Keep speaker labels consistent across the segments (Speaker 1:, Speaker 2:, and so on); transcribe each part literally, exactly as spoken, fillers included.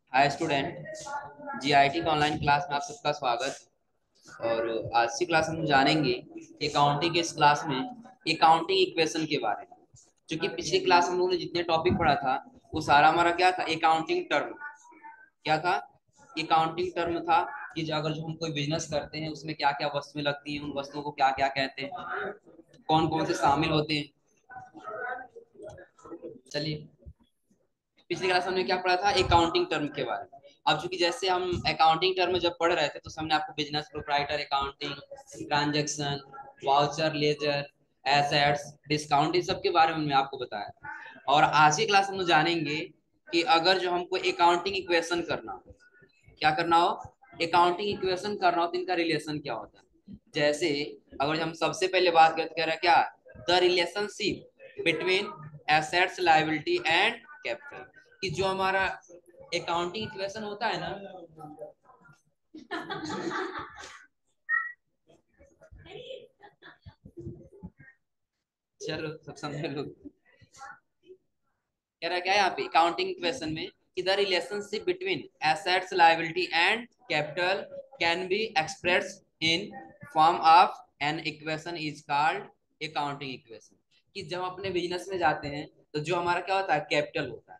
Speaker 1: हाय student, GIT का online class में आप सबका स्वागत। और आज की क्लास में हम जानेंगे अकाउंटिंग के इस क्लास में अकाउंटिंग इक्वेशन के बारे में। जो कि पिछली क्लास में हम लोगों ने जितने टॉपिक पढ़ा था वो सारा हमारा क्या था, अकाउंटिंग टर्म। क्या था? अकाउंटिंग टर्म था कि जो अगर जो हम कोई बिजनेस करते हैं उसमें क्या क्या वस्तुएं लगती हैं, उन वस्तुओं को क्या क्या कहते हैं, कौन कौन से शामिल होते हैं। चलिए, पिछली क्लास हमने क्या पढ़ा था, अकाउंटिंग टर्म के बारे में। अब चूंकि जैसे हम अकाउंटिंग टर्म जब पढ़ रहे थे तो हमने आपको business proprietor accounting, transaction, voucher, ledger, assets, discount, इन सब के बारे में हमने आपको बताया। और आज की क्लास हम लोग जानेंगे कि अगर जो हमको अकाउंटिंग इक्वेशन करना हो, क्या करना हो, अकाउंटिंग इक्वेशन करना हो तो इनका रिलेशन क्या होता है। जैसे अगर हम सबसे पहले बात करते कह रहे हैं क्या, the relationship between assets, liability and capital. कि जो हमारा अकाउंटिंग इक्वेशन होता है ना, चलो सब समझ लो। कह रहा है क्या यहाँ पे अकाउंटिंग इक्वेशन में कि the relationship between assets, liability and capital can be expressed in form of an equation is called accounting equation. कि जब अपने बिजनेस में जाते हैं तो जो हमारा क्या होता है, कैपिटल होता है।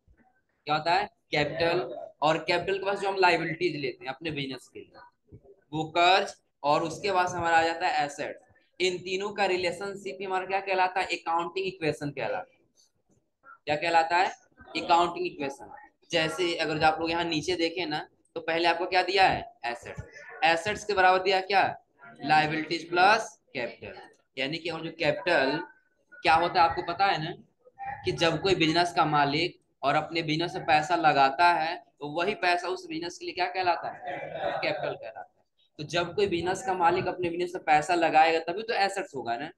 Speaker 1: क्या होता है? कैपिटल। और कैपिटल के पास जो हम लाइबिलिटीज लेते हैं अपने बिजनेस के लिए, वो कर्ज। और उसके बाद हमारा आ जाता है एसेट। इन तीनों का रिलेशनशिप हमारा क्या कहलाता है, अकाउंटिंग इक्वेशन कहलाता है। क्या कहलाता है? Accounting equation. जैसे अगर आप लोग यहाँ नीचे देखें ना, तो पहले आपको क्या दिया है, एसेट। एसेट्स के बराबर दिया क्या, लाइबिलिटीज प्लस कैपिटल। यानी कि और जो कैपिटल क्या होता है आपको पता है ना, कि जब कोई बिजनेस का मालिक और अपने बिजनेस में पैसा लगाता है तो वही पैसा उस बिजनेस के लिए क्या कहलाता है, कैपिटल कहलाता है। तो जब कोई बिजनेस का मालिक अपने बिजनेस में पैसा लगाएगा तभी तो एसेट्स होगा ना।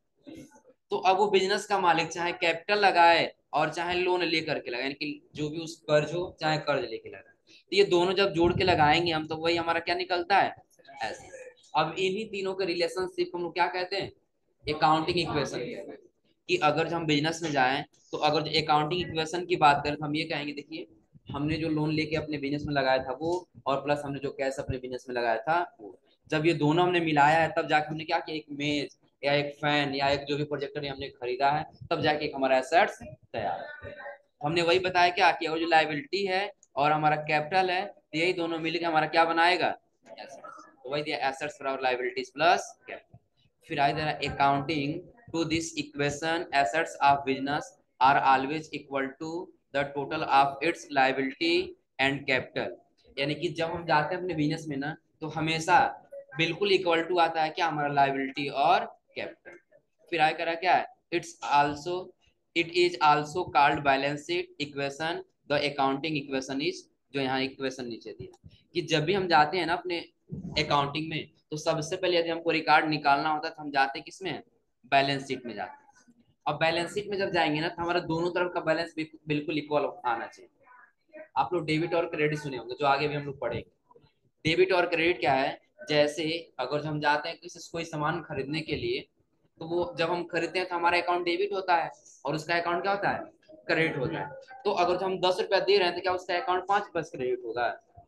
Speaker 1: तो अब वो बिजनेस का मालिक चाहे कैपिटल लगाए और चाहे लोन लेकर के लगाए, यानी कि जो भी उस कर्ज हो चाहे कर्ज लेके लगाए, तो ये दोनों जब जोड़ के लगाएंगे हम तो वही हमारा क्या निकलता है, एसेट। अब इन्हीं तीनों के रिलेशनशिप हम लोग क्या कहते हैं, अकाउंटिंग इक्वेशन कहते हैं। कि अगर हम बिजनेस में जाएं तो अगर जो अकाउंटिंग इक्वेशन की बात करें तो हम ये कहेंगे, देखिए हमने जो लोन लेके अपने बिजनेस में लगाया था वो, और प्लस हमने जो कैश अपने बिजनेस में लगाया था वो, जब ये दोनों हमने मिलाया है तब जाके हमने क्या किया, एक मेज या एक फैन या एक जो भी प्रोजेक्टर हमने खरीदा है, तब जाके एक हमारा एसेट्स तैयार है। हमने वही बताया क्या कि वो जो लाइबिलिटी है और हमारा कैपिटल है, तो यही दोनों मिलकर हमारा क्या बनाएगा, एसेट्स। तो वही दिया, assets for liabilities plus capital. फिर आई दे रहा accounting to this equation assets of business are always equal to the total of its liability and capital. यानी कि जब हम जाते हैं अपने बिजनेस में ना तो हमेशा बिल्कुल इक्वल टू आता है क्या, हमारा लाइबिलिटी और कैपिटल। फिर आगे करा क्या है, its also it is also called balance sheet equation. The accounting equation is, जो यहाँ इक्वेशन नीचे दिया, कि जब भी हम जाते हैं ना अपने अकाउंटिंग में तो सबसे पहले यदि हमको रिकॉर्ड निकालना होता है तो हम जाते हैं किसमें, बैलेंस शीट में जाते हैं। अब बैलेंस शीट में जब जाएंगे ना तो हमारा दोनों तरफ का बैलेंस बिल्कुल इक्वल आना चाहिए। आप लोग डेबिट और क्रेडिट सुने होंगे, जो आगे भी हम लोग पढ़ेंगे। डेबिट और क्रेडिट क्या है, जैसे अगर हम जाते हैं किसी कोई सामान खरीदने के लिए, तो वो जब हम खरीदते हैं तो हमारा अकाउंट डेबिट होता है और उसका अकाउंट क्या होता है, क्रेडिट होता है। तो अगर जो हम दस रुपया दे रहे हैं तो क्या उसका अकाउंट पांच रुपए क्रेडिट होगा,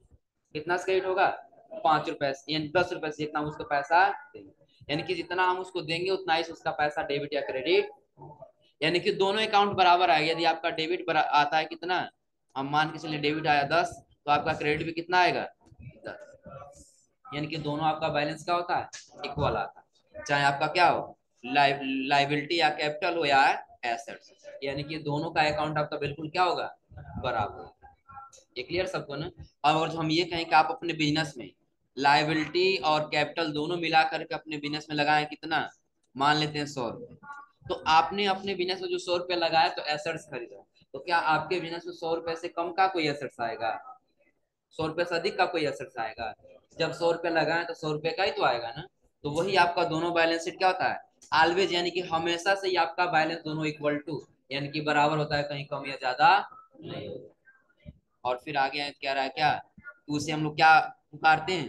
Speaker 1: कितना क्रेडिट होगा, पांच रुपए, यानी दस रुपए से जितना हम उसको पैसा देंगे, यानी कि जितना हम उसको देंगे उतना ही उसका पैसा डेबिट या क्रेडिट। यानी कि दोनों अकाउंट बराबर आएगा। यदि आपका डेबिट आता है कितना, हम मान के चलिए डेबिट आया दस, तो आपका क्रेडिट भी कितना आएगा, दस। यानी कि दोनों आपका बैलेंस क्या होता है, इक्वल आता है, चाहे आपका क्या हो, लाइबिलिटी या कैपिटल हो या एसेट्स। यानी कि दोनों का अकाउंट आपका बिल्कुल क्या होगा, बराबर। ये क्लियर सबको ना। और हम ये कहें कि आप अपने बिजनेस में लाइबिलिटी और कैपिटल दोनों मिला करके अपने बिजनेस में लगाए कितना, मान लेते हैं सौ रुपए। तो आपने अपने बिजनेस में जो सौ रुपए लगाया तो एसेट्स खरीदा, तो क्या आपके बिजनेस में सौ रुपए से कम का कोई एसेट्स आएगा, सौ रुपए से अधिक का कोई एसेट्स आएगा? जब सौ रुपए लगाए तो सौ रुपए का ही तो आएगा ना। तो वही आपका दोनों बैलेंस शीट क्या होता है, ऑलवेज, यानी कि हमेशा से ही आपका बैलेंस दोनों इक्वल टू, यानी कि बराबर होता है, कहीं कम या ज्यादा नहीं होगा। और फिर आगे क्या रहा है क्या, तो उसे हम लोग क्या पुकारते हैं,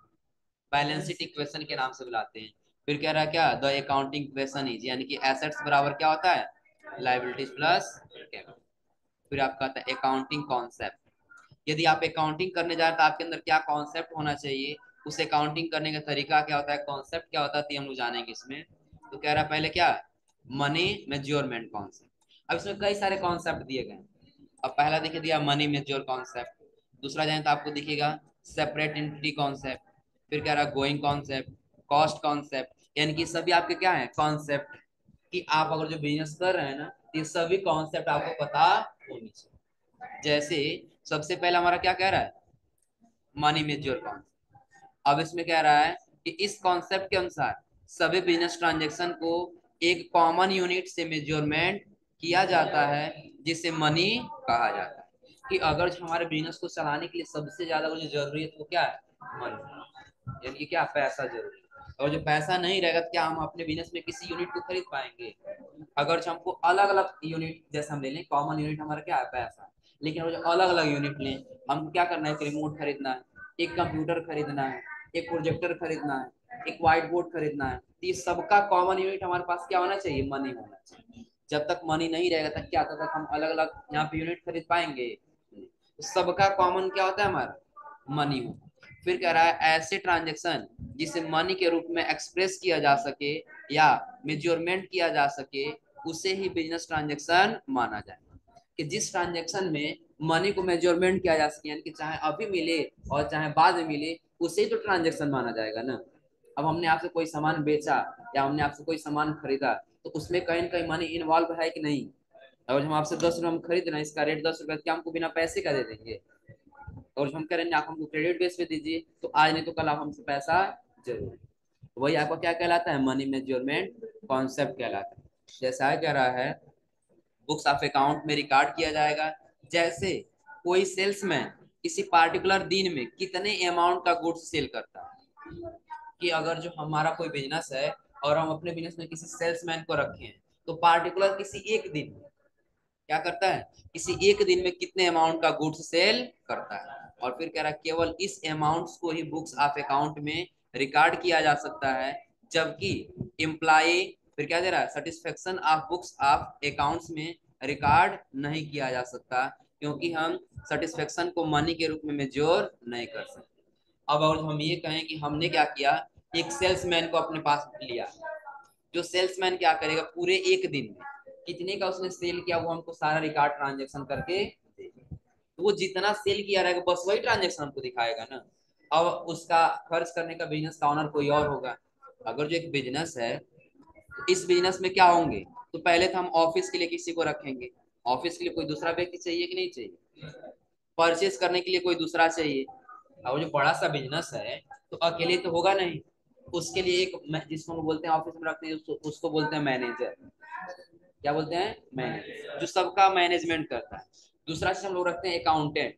Speaker 1: बैलेंस शीट इक्वेशन के नाम से बुलाते हैं। फिर कह रहा है क्या, द अकाउंटिंग इक्वेशन इज, यानी कि एसेट्स बराबर क्या होता है, लाइबिलिटीज प्लस कैपिटल। फिर आपका आता है अकाउंटिंग कॉन्सेप्ट। यदि आप अकाउंटिंग करने जा रहे हैं तो आपके अंदर क्या कॉन्सेप्ट होना चाहिए, उस अकाउंटिंग करने का तरीका क्या होता है, कॉन्सेप्ट क्या होता है, तो हम लोग जानेंगे इसमें। तो कह रहा है पहले क्या, मनी मेजरमेंट कॉन्सेप्ट। अब इसमें कई सारे कॉन्सेप्ट दिए गए हैं। अब पहला देखिए दिया मनी मेजर कॉन्सेप्ट, दूसरा जाए तो आपको दिखेगा सेपरेट एंटिटी कॉन्सेप्ट, फिर कह रहा है गोइंग कॉन्सेप्ट, कॉस्ट कॉन्सेप्ट, यानी कि सभी आपके क्या है कॉन्सेप्ट, कि आप अगर जो बिजनेस कर रहे हैं ना, ये सभी कॉन्सेप्ट आपको पता होनी चाहिए। जैसे सबसे पहला हमारा क्या कह रहा है, मनी मेजर कॉन्सेप्ट। अब इसमें कह रहा है कि इस कॉन्सेप्ट के अनुसार सभी बिजनेस ट्रांजैक्शन को एक कॉमन यूनिट से मेजरमेंट किया जाता है, जिसे मनी कहा जाता है। कि अगर जो हमारे बिजनेस को चलाने के लिए सबसे ज्यादा जो जरूरी है तो वो क्या है, मनी, यानी कि क्या, पैसा जरूरी है। और जो पैसा नहीं रहेगा तो क्या हम अपने बिजनेस में किसी यूनिट को खरीद पाएंगे। अगर जो हमको अलग अलग यूनिट, जैसे हम ले लें कॉमन यूनिट हमारा क्या है, पैसा, लेकिन वो जो अलग अलग यूनिट लें, हमको क्या करना है, एक रिमोट खरीदना है, एक कंप्यूटर खरीदना है, एक प्रोजेक्टर खरीदना है, एक व्हाइट बोर्ड खरीदना है, तो ये सबका कॉमन यूनिट हमारे पास क्या होना चाहिए, मनी होना चाहिए। जब तक मनी नहीं रहेगा तक क्या, तब तक हम अलग अलग यहाँ पे यूनिट खरीद पाएंगे। तो सबका कॉमन क्या होता है, हमारा मनी हो। फिर कह रहा है ऐसे ट्रांजेक्शन जिसे मनी के रूप में एक्सप्रेस किया जा सके या मेजरमेंट किया जा सके, उसे ही बिजनेस ट्रांजेक्शन माना जाए। कि जिस ट्रांजेक्शन में मनी को मेजरमेंट किया जा सके, यानी कि चाहे अभी मिले और चाहे बाद में मिले, उसे ही तो ट्रांजेक्शन माना जाएगा ना। अब हमने आपसे कोई सामान बेचा या हमने आपसे कोई सामान खरीदा, तो उसमें कहीं ना कहीं मनी इन्वॉल्व है कि नहीं। अगर हम आपसे दस रुपये हम खरीद रहे हैं, इसका रेट दस रुपये, क्या हमको बिना पैसे का दे देंगे। और हम कह रहे हैं आप हमको क्रेडिट बेस पे दीजिए, तो आज नहीं तो कल आप हमसे पैसा जरूर। वही आपका क्या कहलाता है, मनी मेजरमेंट कॉन्सेप्ट कहलाता है। जैसा कह रहा है बुक्स ऑफ अकाउंट में रिकॉर्ड किया जाएगा। जैसे कोई सेल्समैन किसी पार्टिकुलर दिन में कितने अमाउंट का गुड्स सेल करता है। कि अगर जो हमारा कोई बिजनेस है और हम अपने बिजनेस में किसी सेल्समैन को रखे हैं, तो पार्टिकुलर किसी एक दिन में क्या करता है, किसी एक दिन में कितने अमाउंट का गुड्स सेल करता है। और फिर कह रहा है केवल इस अमाउंट्स को ही बुक्स ऑफ अकाउंट में रिकॉर्ड किया जा सकता है, जबकि एम्प्लॉय, फिर क्या दे रहा है, satisfaction of books of accounts में रिकॉर्ड नहीं किया जा सकता, क्योंकि हम सेटिस्फेक्शन को मनी के रूप में मेजर नहीं कर सकते। अब अगर हम ये कहें कि हमने क्या किया, एक सेल्समैन को अपने पास लिया, जो सेल्समैन क्या करेगा पूरे एक दिन में कितने का उसने सेल किया, वो हमको सारा रिकॉर्ड ट्रांजेक्शन करके देगा। तो वो जितना सेल किया रहेगा बस वही ट्रांजेक्शन हमको दिखाएगा ना। अब उसका खर्च करने का बिजनेस का ऑनर कोई और होगा। अगर जो एक बिजनेस है, तो इस बिजनेस में क्या होंगे, तो पहले तो हम ऑफिस के लिए किसी को रखेंगे, ऑफिस के लिए कोई दूसरा व्यक्ति चाहिए कि नहीं चाहिए, परचेज करने के लिए कोई दूसरा चाहिए। और जो बड़ा सा बिजनेस है तो अकेले तो होगा नहीं, उसके लिए एक जिसको हम बोलते हैं ऑफिस में रखते हैं, उसको, उसको बोलते हैं मैनेजर। क्या बोलते हैं, मैनेजर, जो सबका मैनेजमेंट करता है। दूसरा चीज हम लोग रखते हैं अकाउंटेंट।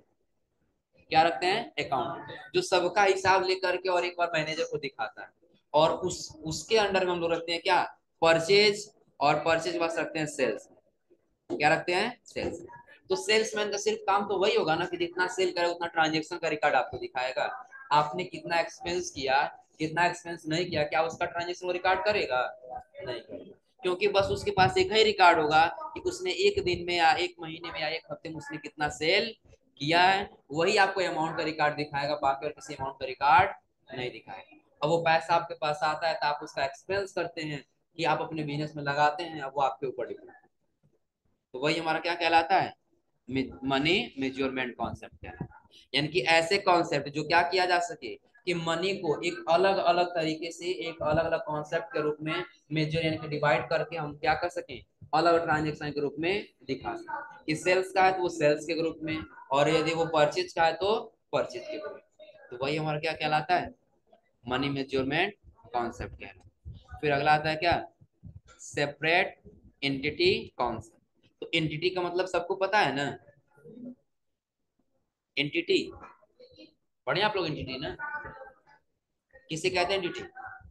Speaker 1: क्या रखते हैं, अकाउंटेंट, जो सबका हिसाब लेकर के और एक बार मैनेजर को दिखाता है। और उस उसके अंडर में हम लोग रखते हैं क्या, परचेज, और परचेज बस रखते हैं सेल्स। क्या रखते हैं, सेल्स। तो सेल्समैन का सिर्फ काम तो वही होगा ना कि जितना सेल करे उतना ट्रांजेक्शन का रिकॉर्ड आपको दिखाएगा। आपने कितना एक्सपेंस किया, कितना एक्सपेंस नहीं किया, क्या उसका ट्रांजेक्शन वो रिकॉर्ड करेगा, नहीं करेगा। क्योंकि बस उसके पास एक ही रिकॉर्ड होगा कि उसने एक दिन में या एक महीने में या एक हफ्ते में उसने कितना सेल किया है, वही आपको अमाउंट का रिकॉर्ड दिखाएगा, बाकी और किसी अमाउंट का रिकॉर्ड नहीं दिखाएगा। अब वो पैसा आपके पास आता है तो आप उसका एक्सपेंस करते हैं कि आप अपने बिजनेस में लगाते हैं, अब वो आपके ऊपर डिपेंड है। तो वही हमारा क्या कहलाता है, मनी मेजरमेंट कॉन्सेप्ट कहलाता है। यानी कि ऐसे कॉन्सेप्ट जो क्या किया जा सके, कि मनी को एक अलग अलग तरीके से एक अलग अलग कॉन्सेप्ट के रूप में मेजर यानी कि डिवाइड करके हम क्या कर सकें, अलग ट्रांजेक्शन के रूप में दिखा सकें। कि सेल्स का है तो वो सेल्स के ग्रुप में, और यदि वो परचेज का है तो परचेज के ग्रुप में। तो वही हमारा क्या कहलाता है, मनी मेजरमेंट कॉन्सेप्ट कहलाता है। फिर अगला आता है क्या, सेपरेट एंटिटी कॉन्सेप्ट। तो एंटिटी का मतलब सबको पता है ना, एंटिटी, पढ़े आप लोग एंटिटी ना, किसे कहते हैं एंटिटी,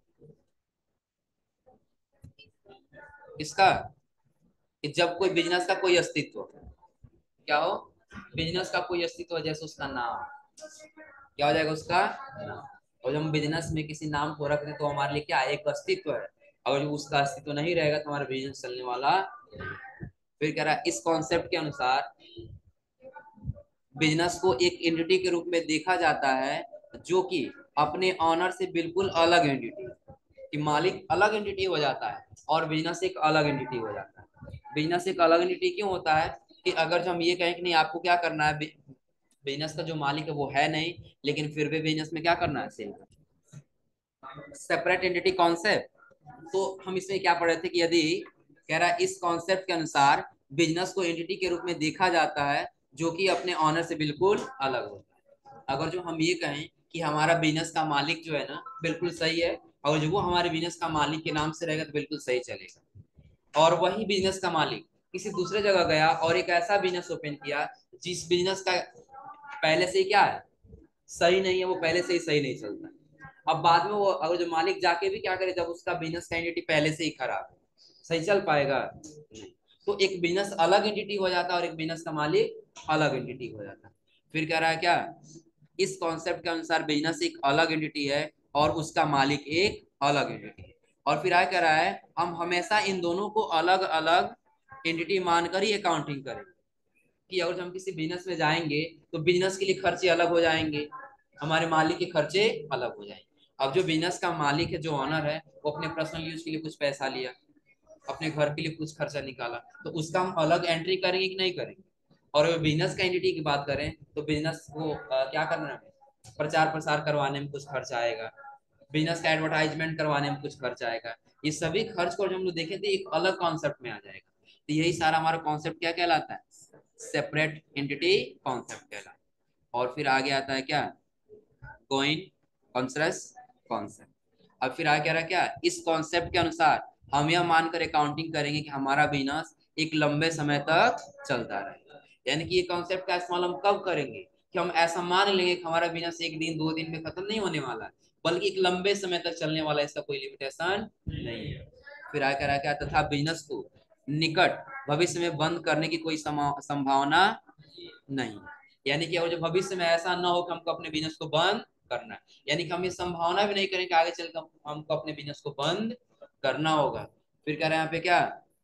Speaker 1: किसका, कि जब कोई बिजनेस का कोई अस्तित्व, क्या हो, बिजनेस का कोई अस्तित्व, जैसे उसका नाम, क्या हो जाएगा उसका नाम। और जब हम बिजनेस में किसी नाम को रख दें तो हमारे लिए क्या एक अस्तित्व है, अगर जो उसका अस्तित्व नहीं रहेगा तो हमारा बिजनेस चलने वाला नहीं। फिर कह रहा है इस कॉन्सेप्ट के अनुसार बिजनेस को एक एंटिटी के रूप में देखा जाता है जो कि अपने ऑनर से बिल्कुल अलग एंटिटी, कि मालिक अलग एंटिटी हो जाता है और बिजनेस एक अलग एंटिटी हो जाता है। बिजनेस एक अलग एंटिटी क्यों होता है कि अगर जो हम ये कहें कि नहीं आपको क्या करना है, बिजनेस का जो मालिक है वो है नहीं, लेकिन फिर भी बिजनेस में क्या करना है, सेल करना, सेपरेट एंटिटी कॉन्सेप्ट। तो हम इसमें क्या पढ़े थे कि यदि कह रहा है इस कॉन्सेप्ट के अनुसार बिजनेस को एंटिटी के रूप में देखा जाता है जो कि अपने ऑनर से बिल्कुल अलग होता है। अगर जो हम ये कहें कि हमारा बिजनेस का मालिक जो है ना बिल्कुल सही है, और जो वो हमारे बिजनेस का मालिक के नाम से रहेगा तो बिल्कुल सही चलेगा, और वही बिजनेस का मालिक किसी दूसरे जगह गया और एक ऐसा बिजनेस ओपन किया जिस बिजनेस का पहले से ही क्या है, सही नहीं है, वो पहले से ही सही नहीं चलता, अब बाद में वो अगर जो मालिक जाके भी क्या करे जब उसका बिजनेस का एंटिटी पहले से ही खराब है, सही चल पाएगा नहीं। तो एक बिजनेस अलग एंटिटी हो जाता है और एक बिजनेस का मालिक अलग एंटिटी हो जाता है। फिर कह रहा है क्या, इस कॉन्सेप्ट के अनुसार बिजनेस एक अलग एंटिटी है और उसका मालिक एक अलग एंटिटी है। और फिर आया कह रहा है हम हमेशा इन दोनों को अलग अलग एंटिटी मानकर ही अकाउंटिंग करेंगे, कि अगर हम किसी बिजनेस में जाएंगे तो बिजनेस के लिए खर्चे अलग हो जाएंगे, हमारे मालिक के खर्चे अलग हो जाएंगे। अब जो बिजनेस का मालिक है, जो ऑनर है, वो अपने पर्सनल यूज के लिए कुछ पैसा लिया, अपने घर के लिए कुछ खर्चा निकाला, तो उसका हम अलग एंट्री करेंगे कि नहीं करेंगे। और अगर बिजनेस का एंटिटी की बात करें तो बिजनेस को अ, क्या करना है, प्रचार प्रसार करवाने में कुछ खर्च आएगा, बिजनेस का एडवर्टाइजमेंट करवाने में कुछ खर्च आएगा, ये सभी खर्च को जो हम लोग देखें तो एक अलग कॉन्सेप्ट में आ जाएगा। तो यही सारा हमारा कॉन्सेप्ट क्या कहलाता है, सेपरेट एंटिटी कॉन्सेप्ट कहलाता है। और फिर आगे आता है क्या, गोइंग कंसरस कॉन्सेप्ट। अब फिर आगे कह रहा है क्या, इस कॉन्सेप्ट के अनुसार हम यह मानकर अकाउंटिंग करेंगे कि हमारा बिजनेस एक लंबे समय तक चलता रहेगा। यानी कि ये कॉन्सेप्ट का इस्तेमाल हम कब करेंगे, कि हम ऐसा मान लेंगे कि हमारा बिजनेस एक दिन दो दिन में खत्म नहीं होने वाला है, बल्कि एक लंबे समय तक चलने वाला, इसका कोई लिमिटेशन नहीं है। फिर आगे कह रहा है क्या, तथा बिजनेस को निकट भविष्य में बंद करने की कोई संभावना नहीं, यानी कि और जो भविष्य में ऐसा ना हो कि हमको अपने बिजनेस को बंद करना है, यानी कि हम ये संभावना भी नहीं करें कि आगे चलकर हमको अपने बिजनेस को बंद करना होगा। फिर कह रहे हैं यहाँ पे क्या,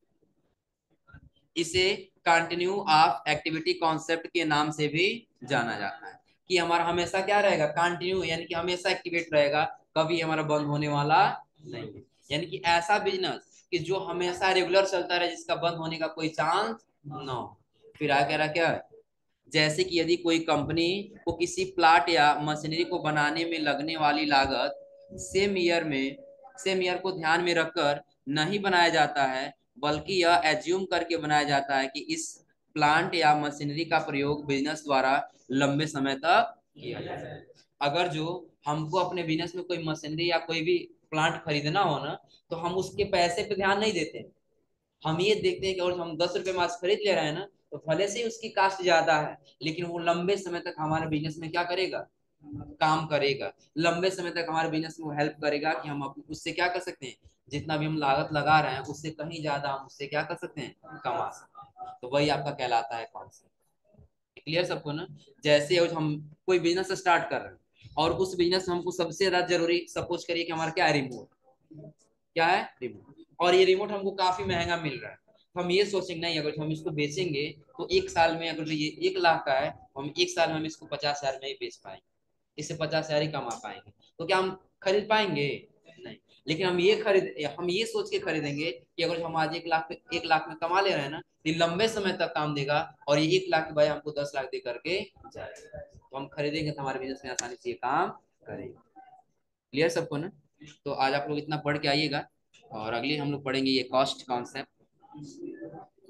Speaker 1: इसे कंटिन्यू ऑफ एक्टिविटी कॉन्सेप्ट के नाम से भी जाना जाता है, कि हमारा हमेशा क्या रहेगा, कंटिन्यू, यानी कि हमेशा एक्टिवेट रहेगा, कभी हमारा बंद होने वाला नहीं है। यानी कि ऐसा बिजनेस कि जो हमेशा रेगुलर चलता रहे, जिसका बंद होने का कोई चांस ना हो। फिर आगे कह रहा क्या, जैसे कि यदि कोई कंपनी को किसी प्लाट या मशीनरी को बनाने में लगने वाली लागत सेम ईयर में सेम ईयर को ध्यान में रखकर नहीं बनाया जाता है, बल्कि यह एज्यूम करके बनाया जाता है कि इस प्लांट या मशीनरी का प्रयोग बिजनेस द्वारा लंबे समय तक किया जाए। अगर जो हमको अपने बिजनेस में कोई मशीनरी या कोई भी प्लांट खरीदना हो ना, तो हम उसके पैसे पे ध्यान नहीं देते, हम ये देखते हैं कि और हम दस रुपए मांस खरीद ले रहे हैं ना, तो भले से ही उसकी कास्ट ज्यादा है, लेकिन वो लंबे समय तक हमारे बिजनेस में क्या करेगा, काम करेगा, लंबे समय तक हमारे बिजनेस में हेल्प करेगा, कि हम उससे क्या कर सकते हैं, जितना भी हम लागत लगा रहे हैं उससे कहीं ज्यादा हम उससे क्या कर सकते हैं, कमा सकते हैं। तो वही आपका कहलाता है कॉन्सेप्ट। क्लियर सबको ना। जैसे हम कोई बिजनेस स्टार्ट कर रहे हैं और उस बिजनेस में हमको सबसे ज्यादा जरूरी सपोज करिए कि हमारा क्या है, रिमोट, क्या है, रिमोट, और ये रिमोट हमको काफी महंगा मिल रहा है, तो हम ये सोचेंगे नहीं अगर हम इसको बेचेंगे तो एक साल में, अगर ये एक लाख का है तो हम एक साल में हम इसको पचास हजार में ही बेच पाएंगे, इससे पचास हजार ही कमा पाएंगे, तो क्या हम खरीद पाएंगे, नहीं। लेकिन हम ये खरीद हम ये सोच के खरीदेंगे कि अगर हम आज एक लाख एक लाख में कमा ले रहे हैं ना, तो ये लंबे समय तक काम देगा, और ये एक लाख के बजाय हमको दस लाख दे करके जाएगा, तो हम खरीदेंगे तो हमारे बिजनेस में आसानी से ये काम करेगा। क्लियर सबको ना। तो आज आप लोग इतना पढ़ के आइएगा, और अगले हम लोग पढ़ेंगे ये कॉस्ट कॉन्सेप्ट।